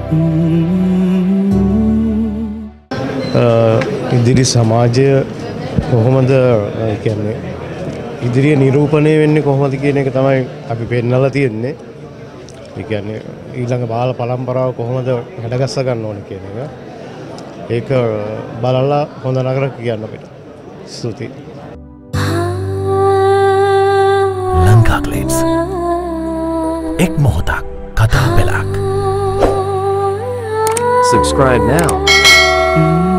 ඉදිරි සමාජය කොහොමද කියන්නේ ඉදිරිය නිරූපණය වෙන්නේ කොහොමද කියන එක තමයි අපි පෙන්නලා තියෙන්නේ. ඒ කියන්නේ ඊළඟ බාල පරම්පරාව කොහොමද හැඩගස්ස ගන්න ඕනේ කියන එක. ඒක බලලා හොඳ නරක කියන්න අපිට. ස්තුතියි. ලංකා ග්ලිට්ස් එක් මොහොතක් කතා පෙළක්. Subscribe now.